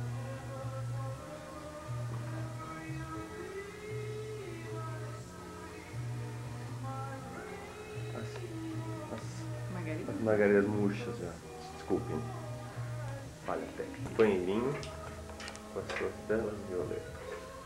[SPEAKER 9] As, as,
[SPEAKER 6] Margarida?
[SPEAKER 9] as margaridas murchas já. Desculpem. Falha técnica. Banheirinho com as suas belas violetas.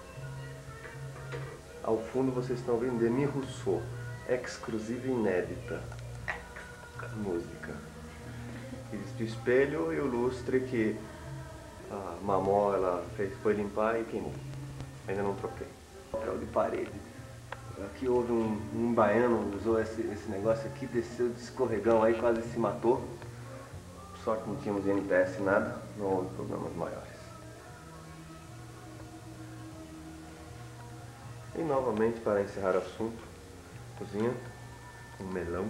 [SPEAKER 9] Ao fundo vocês estão vendo Demi Rousseau, exclusiva e inédita. Música. Existe o espelho e o lustre que a mamó ela fez, foi limpar e queimou. Ainda não troquei. Papel de parede. Aqui houve um, um baiano, usou esse, esse negócio aqui, desceu de escorregão aí, quase se matou. Por sorte não tínhamos N P S nada, não houve problemas maiores. E novamente, para encerrar o assunto, cozinha, um melão.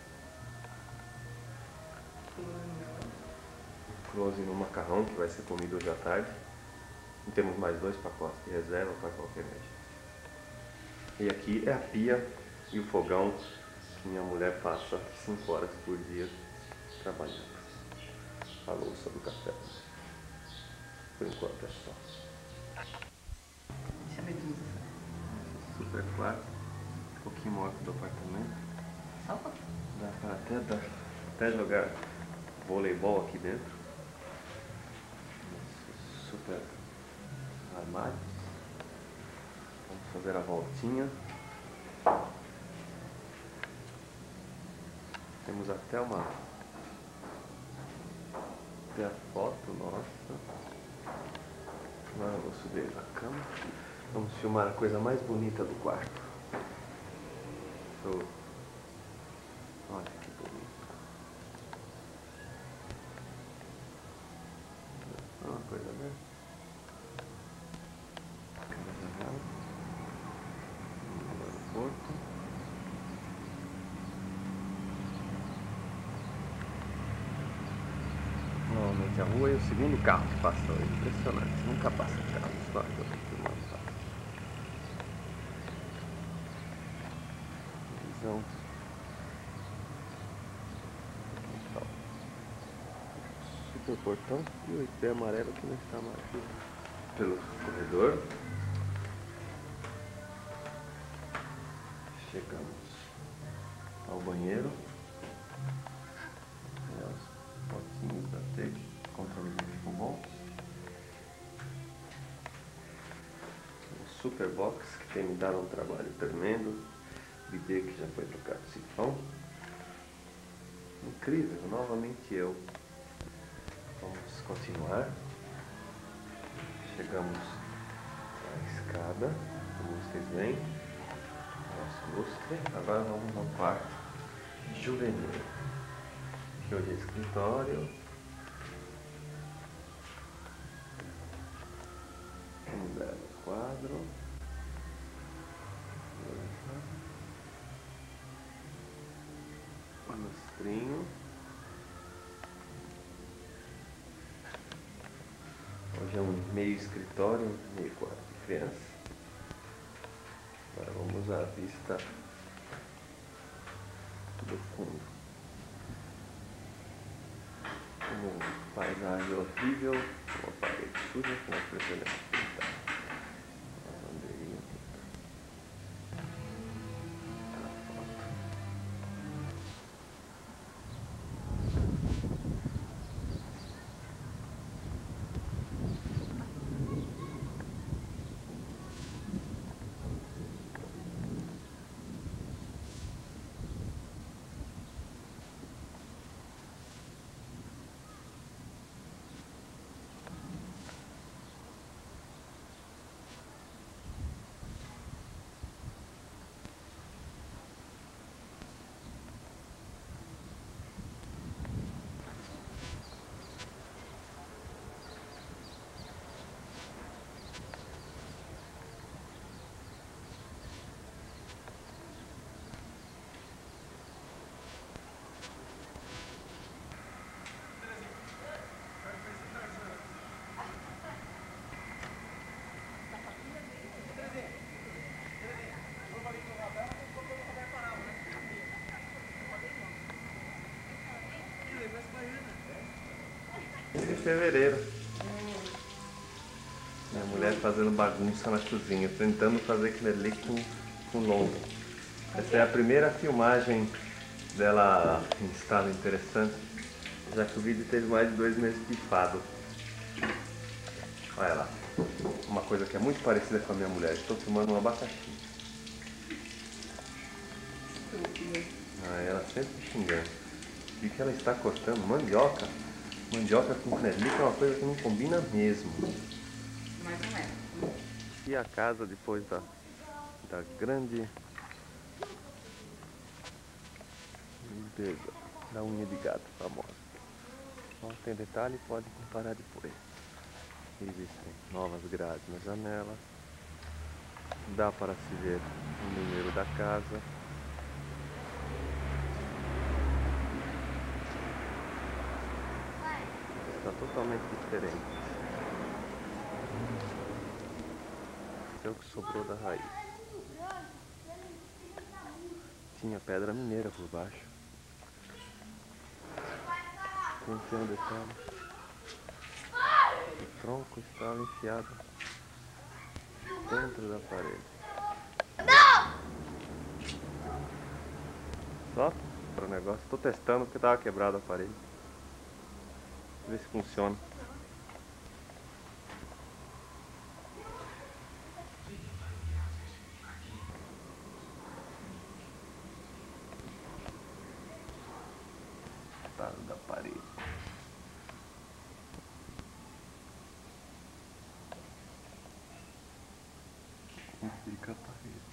[SPEAKER 9] Close no macarrão, que vai ser comido hoje à tarde. E temos mais dois pacotes de reserva para qualquer emergência. E aqui é a pia e o fogão que minha mulher passa cinco horas por dia trabalhando. A louça do café. Por enquanto é só.
[SPEAKER 6] Deixa a medusa.
[SPEAKER 9] Super claro. Um pouquinho maior que o do apartamento.
[SPEAKER 6] Só um pouquinho.
[SPEAKER 9] Dá para até, dá, até jogar voleibol aqui dentro. Super armários. Vamos fazer a voltinha. Temos até uma até a foto nossa. Agora eu vou subir na cama. Vamos filmar a coisa mais bonita do quarto. Oh. Olha que bonito. Uma coisa dessa. Casa real. Aeroporto. Normalmente a rua é o segundo carro que passa hoje. Impressionante. Nunca passa carro. Só que eu tô filmando, tá? Visão. Super portão e o I P amarelo que não está amarelo. Pelo corredor. Chegamos ao banheiro. É, os potinhos da T E C, controlezinho ficou bom. O Super Box que tem me dado um trabalho tremendo. Bidê que já foi trocado sifão. Incrível, novamente eu. Vamos continuar. Chegamos à escada, como vocês veem. Nosso lustre. Agora vamos ao quarto juvenil. Aqui hoje é escritório. Um belo quadro. Um lustrinho. Hoje é um meio escritório, meio quarto de criança. Agora vamos a vista do fundo. Uma paisagem horrível, uma parede suja com uma presença pintada. Uma bandeirinha pintada. A foto. Em fevereiro. Minha mulher fazendo bagunça na cozinha, tentando fazer aquilo ali com, com longo. Essa é a primeira filmagem dela em estado interessante, já que o vídeo teve mais de dois meses pifado. Olha lá, uma coisa que é muito parecida com a minha mulher, estou filmando um abacaxi. Ah, ela sempre xingando. E que ela está cortando mandioca. Mandioca com canelica é uma coisa que não combina mesmo.
[SPEAKER 6] Mais ou menos.
[SPEAKER 9] E a casa depois da, da grande limpeza da unha de gato famosa. Ó, tem detalhe, pode comparar depois. Existem novas grades na janela. Dá para se ver o número da casa. Está totalmente diferente. Esse é o que sobrou da raiz. Tinha pedra mineira por baixo. Tem que ter um detalhe. O tronco estava enfiado dentro da parede. Não! Só para o negócio. Estou testando porque estava quebrada a parede. Ver se funciona. Estado da parede. Como fica a parede?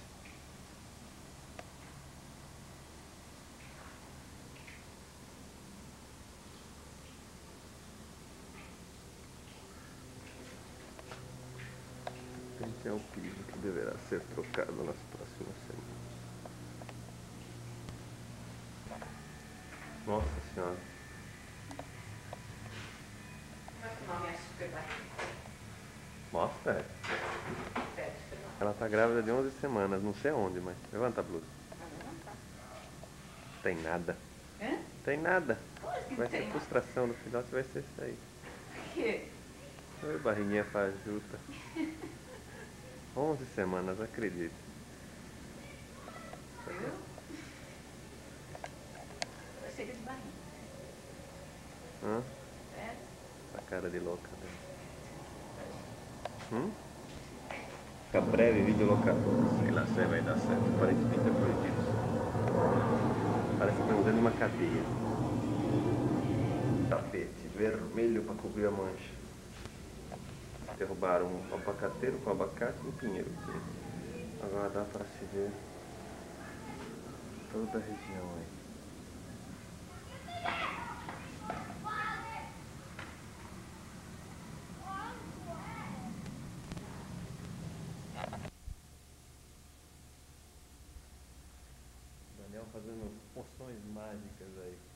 [SPEAKER 9] Esse é o piso que deverá ser trocado nas próximas semanas. Nossa Senhora. Mostra, é. Ela tá grávida de onze semanas, não sei onde, mas levanta a blusa. Tem nada.
[SPEAKER 6] Hã?
[SPEAKER 9] Tem nada. Vai ser
[SPEAKER 6] tem?
[SPEAKER 9] frustração do filhote, vai ser isso aí.
[SPEAKER 6] Por quê?
[SPEAKER 9] Oi, barriguinha fajuta. onze semanas, acredito.
[SPEAKER 6] Viu? Vai ser de barriga.
[SPEAKER 9] Hã?
[SPEAKER 6] É?
[SPEAKER 9] A cara de louca dela. Hum? Fica breve vídeo locador. Sei lá se vai dar certo. Aparentemente é proibido. Parece que estamos dentro de uma cadeia. Tapete vermelho para cobrir a mancha. Derrubaram um abacateiro com abacate e um pinheiro. Agora dá para se ver toda a região aí. Daniel fazendo poções mágicas aí.